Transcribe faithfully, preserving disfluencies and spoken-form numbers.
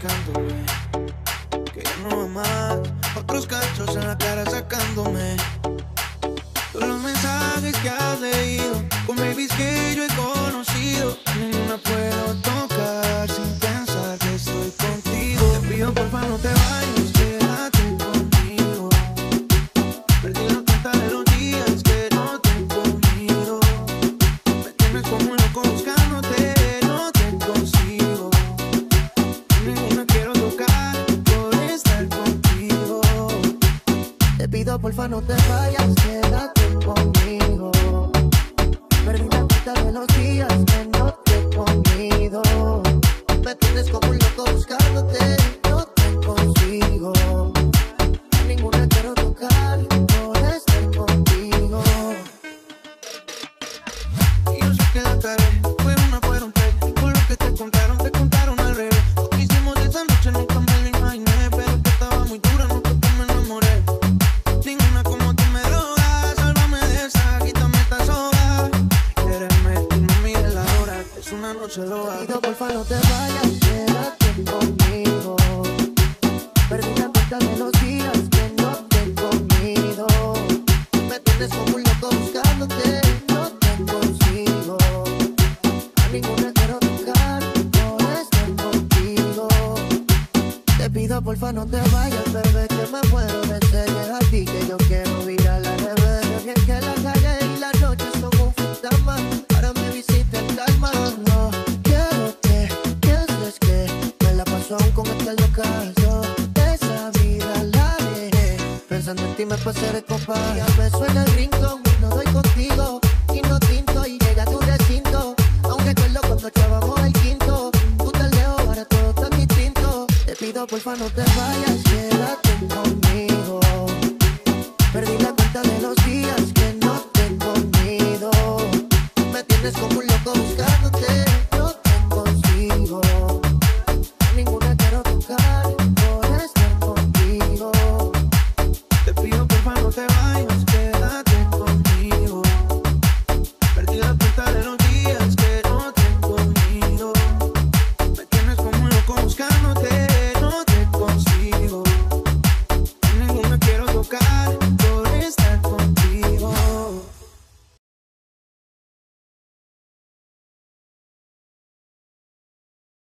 buscándome, que ya no va más. Otros cachos en la cara sacándome. Todos los mensajes que has leído con babies que yo he conocido, ninguna puedo tocar sin pensar que estoy contigo. Te pido porfa no te vayas, quédate conmigo. Perdí la cuenta de los días que no te he comido. Me tienes como un loco buscándote, no te consigo. Ninguna quiero tocar por estar contigo. Te pido porfa no te vayas, quédate conmigo. Perdí la cuenta de los días que no te he comido. Me tienes como un loco buscándote, no te consigo. A ninguna quiero tocar por estar contigo. Y yo sé que la cagué, fue una, fueron tres. Por lo que te contaron, te contaron al revés. Lo que hicimos esa noche nunca me lo imaginé, pero que estaba muy dura, no te me enamoré. Ninguna como tú me drogas, sálvame de esa, quítame esta soga. Quiereme, tú no mires la hora, es una noche loca. Te pido porfa no te vayas, quédate conmigo. Perdí la cuenta de los días que no te he comido. Me tienes como un loco buscándote, no te consigo. A ninguna quiero tocar por estar contigo. Te pido porfa no te vayas, bebé, que me muero de sed. Llega a ti que yo quiero virar al revés. Bien que la calle y las noches son un fantasma. Ahora me visita el calma. No quiero que pienses que me la paso aún con este locazo. Esa vida la dejé, pensando en ti me pasé de copa. Y a me suena el rincón, no doy contigo y no tinto. Y llega a tu recinto, aunque con lo cuando echábamos el quinto. Tú te leo, ahora todo tan distinto. Te pido porfa no te vayas, quédate conmigo. Perdí la cuenta de los días que no te he comido. Me tienes como un loco